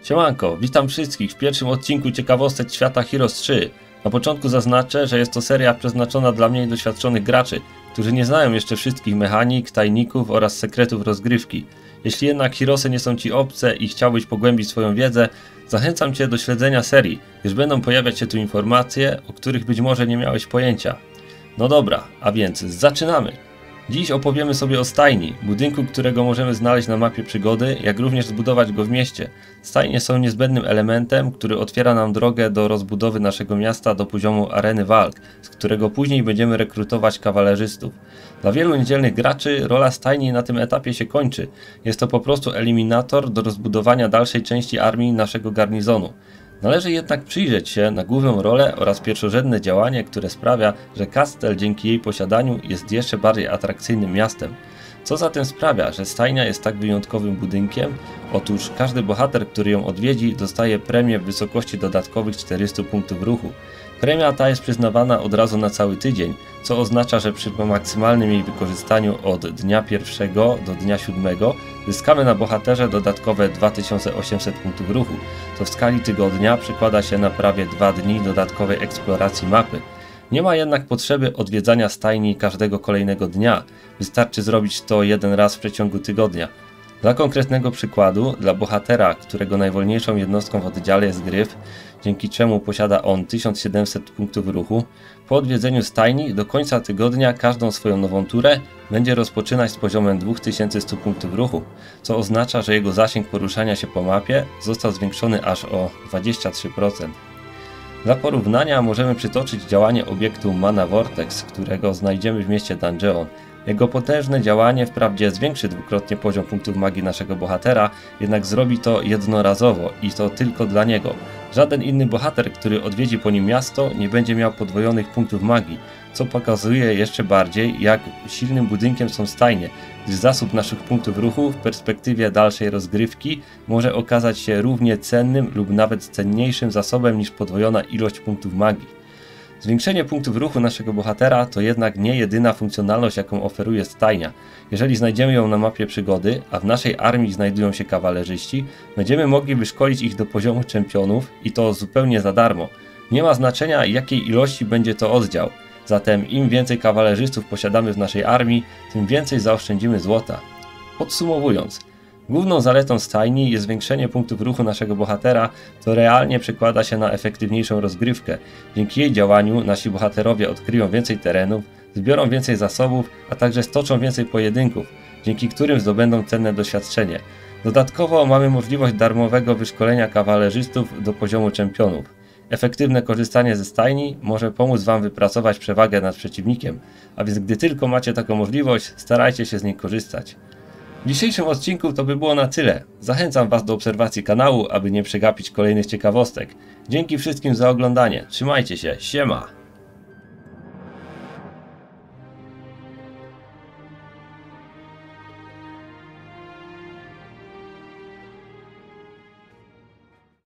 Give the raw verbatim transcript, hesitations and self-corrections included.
Siemanko, witam wszystkich w pierwszym odcinku ciekawostek świata Heroes trzy. Na początku zaznaczę, że jest to seria przeznaczona dla mniej doświadczonych graczy, którzy nie znają jeszcze wszystkich mechanik, tajników oraz sekretów rozgrywki. Jeśli jednak Heroesy nie są Ci obce i chciałbyś pogłębić swoją wiedzę, zachęcam Cię do śledzenia serii, gdyż będą pojawiać się tu informacje, o których być może nie miałeś pojęcia. No dobra, a więc zaczynamy! Dziś opowiemy sobie o stajni, budynku, którego możemy znaleźć na mapie przygody, jak również zbudować go w mieście. Stajnie są niezbędnym elementem, który otwiera nam drogę do rozbudowy naszego miasta do poziomu areny walk, z którego później będziemy rekrutować kawalerzystów. Dla wielu niedzielnych graczy rola stajni na tym etapie się kończy. Jest to po prostu eliminator do rozbudowania dalszej części armii naszego garnizonu. Należy jednak przyjrzeć się na główną rolę oraz pierwszorzędne działanie, które sprawia, że Kastel dzięki jej posiadaniu jest jeszcze bardziej atrakcyjnym miastem. Co zatem sprawia, że stajnia jest tak wyjątkowym budynkiem? Otóż każdy bohater, który ją odwiedzi, dostaje premię w wysokości dodatkowych czterystu punktów ruchu. Premia ta jest przyznawana od razu na cały tydzień, co oznacza, że przy maksymalnym jej wykorzystaniu od dnia pierwszego do dnia siódmego zyskamy na bohaterze dodatkowe dwa tysiące osiemset punktów ruchu. To w skali tygodnia przekłada się na prawie dwa dni dodatkowej eksploracji mapy. Nie ma jednak potrzeby odwiedzania stajni każdego kolejnego dnia, wystarczy zrobić to jeden raz w przeciągu tygodnia. Dla konkretnego przykładu, dla bohatera, którego najwolniejszą jednostką w oddziale jest gryf, dzięki czemu posiada on tysiąc siedemset punktów ruchu, po odwiedzeniu stajni do końca tygodnia każdą swoją nową turę będzie rozpoczynać z poziomem dwa tysiące sto punktów ruchu, co oznacza, że jego zasięg poruszania się po mapie został zwiększony aż o dwadzieścia trzy procent. Dla porównania możemy przytoczyć działanie obiektu Mana Vortex, którego znajdziemy w mieście Dungeon. Jego potężne działanie wprawdzie zwiększy dwukrotnie poziom punktów magii naszego bohatera, jednak zrobi to jednorazowo i to tylko dla niego. Żaden inny bohater, który odwiedzi po nim miasto, nie będzie miał podwojonych punktów magii, co pokazuje jeszcze bardziej, jak silnym budynkiem są stajnie, gdyż zasób naszych punktów ruchu w perspektywie dalszej rozgrywki może okazać się równie cennym lub nawet cenniejszym zasobem niż podwojona ilość punktów magii. Zwiększenie punktów ruchu naszego bohatera to jednak nie jedyna funkcjonalność, jaką oferuje stajnia. Jeżeli znajdziemy ją na mapie przygody, a w naszej armii znajdują się kawalerzyści, będziemy mogli wyszkolić ich do poziomu czempionów i to zupełnie za darmo. Nie ma znaczenia, jakiej ilości będzie to oddział, zatem im więcej kawalerzystów posiadamy w naszej armii, tym więcej zaoszczędzimy złota. Podsumowując, główną zaletą stajni jest zwiększenie punktów ruchu naszego bohatera, co realnie przekłada się na efektywniejszą rozgrywkę. Dzięki jej działaniu nasi bohaterowie odkryją więcej terenów, zbiorą więcej zasobów, a także stoczą więcej pojedynków, dzięki którym zdobędą cenne doświadczenie. Dodatkowo mamy możliwość darmowego wyszkolenia kawalerzystów do poziomu czempionów. Efektywne korzystanie ze stajni może pomóc Wam wypracować przewagę nad przeciwnikiem, a więc gdy tylko macie taką możliwość, starajcie się z niej korzystać. W dzisiejszym odcinku to by było na tyle. Zachęcam Was do obserwacji kanału, aby nie przegapić kolejnych ciekawostek. Dzięki wszystkim za oglądanie. Trzymajcie się. Siema!